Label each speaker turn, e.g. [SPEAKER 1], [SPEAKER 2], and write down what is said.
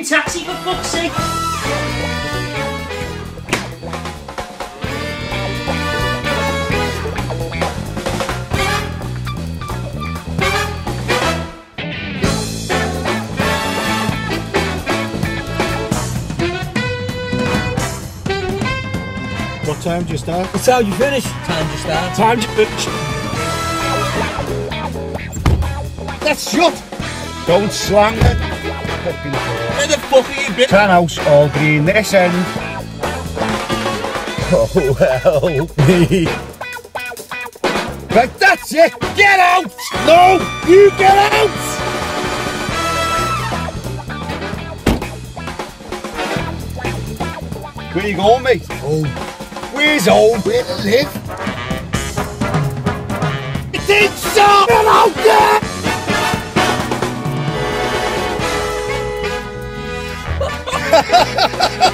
[SPEAKER 1] fucking taxi, for fuck's sake!
[SPEAKER 2] What time do you start?
[SPEAKER 3] What time do you finish? Time to start.
[SPEAKER 2] Time to finish. That's shut! Don't slang it.
[SPEAKER 3] Where the fuck are you been?
[SPEAKER 2] Tan house, all green, this end.
[SPEAKER 3] Oh, help me.
[SPEAKER 2] Right, that's it! Get out! No! You get out! Where you going, mate?
[SPEAKER 3] Home.
[SPEAKER 2] Where's home? Where to live? You think so? Get out there! Ha ha ha ha!